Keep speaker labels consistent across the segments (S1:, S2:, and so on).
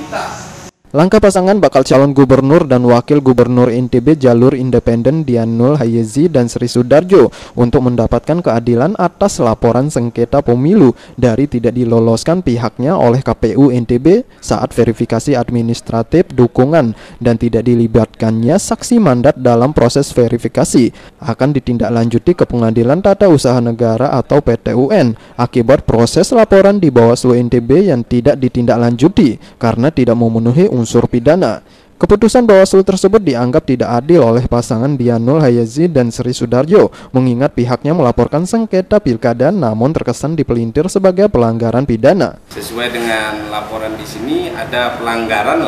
S1: Langkah pasangan bakal calon gubernur dan wakil gubernur NTB jalur independen Dianul Hayezi dan Sri Sudarjo untuk mendapatkan keadilan atas laporan sengketa pemilu dari tidak diloloskan pihaknya oleh KPU NTB saat verifikasi administratif dukungan dan tidak dilibatkannya saksi mandat dalam proses verifikasi akan ditindaklanjuti ke Pengadilan Tata Usaha Negara atau PT-UN akibat proses laporan di Bawaslu NTB yang tidak ditindaklanjuti karena tidak memenuhi unsur pidana. Keputusan Bawaslu tersebut dianggap tidak adil oleh pasangan Dianul Hayezi dan Sri Sudarjo, mengingat pihaknya melaporkan sengketa pilkada namun terkesan dipelintir sebagai pelanggaran pidana.
S2: Sesuai dengan laporan di sini ada pelanggaran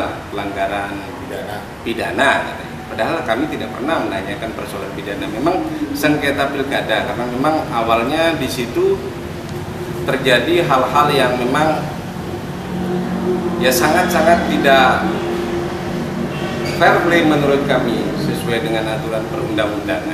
S2: pidana. Padahal kami tidak pernah menanyakan persoalan pidana. Memang sengketa pilkada karena memang awalnya di situ terjadi hal-hal yang memang ya sangat-sangat tidak fair play menurut kami sesuai dengan aturan perundang-undangan.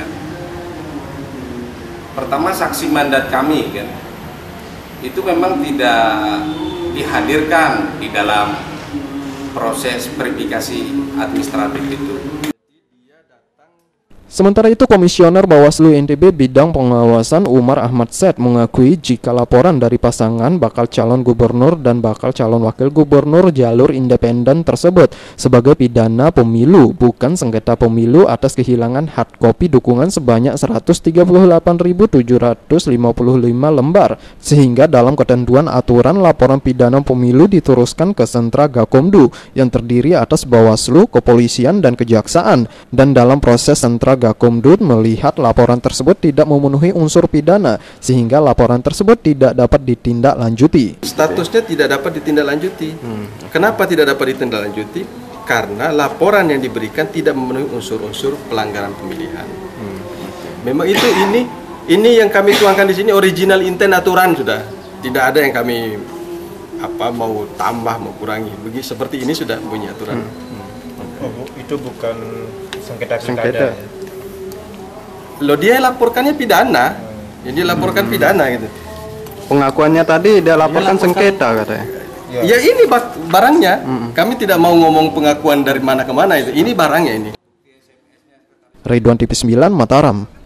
S2: Pertama, saksi mandat kami kan itu memang tidak dihadirkan di dalam proses verifikasi administratif itu.
S1: Sementara itu, Komisioner Bawaslu NTB Bidang Pengawasan Umar Ahmad Said mengakui jika laporan dari pasangan bakal calon gubernur dan bakal calon wakil gubernur jalur independen tersebut sebagai pidana pemilu, bukan sengketa pemilu atas kehilangan hard copy dukungan sebanyak 138.755 lembar, sehingga dalam ketentuan aturan laporan pidana pemilu diteruskan ke sentra Gakumdu yang terdiri atas Bawaslu, Kepolisian, dan Kejaksaan, dan dalam proses sentra Gakumdu melihat laporan tersebut tidak memenuhi unsur pidana sehingga laporan tersebut tidak dapat ditindaklanjuti.
S3: Statusnya tidak dapat ditindaklanjuti. Kenapa tidak dapat ditindaklanjuti? Karena laporan yang diberikan tidak memenuhi unsur-unsur pelanggaran pemilihan. Memang itu ini yang kami tuangkan di sini original intent aturan sudah. Tidak ada yang kami mau tambah mau kurangi. Seperti ini sudah bunyi aturan.
S4: Oh, itu bukan sengketa pilkada.
S3: Loh, dia laporkannya pidana. Jadi laporkan pidana gitu.
S1: Pengakuannya tadi dia laporkan sengketa katanya.
S3: Ya ini barangnya. Kami tidak mau ngomong pengakuan dari mana ke mana itu. Ini barangnya ini.
S1: Ridwan TV 9 Mataram.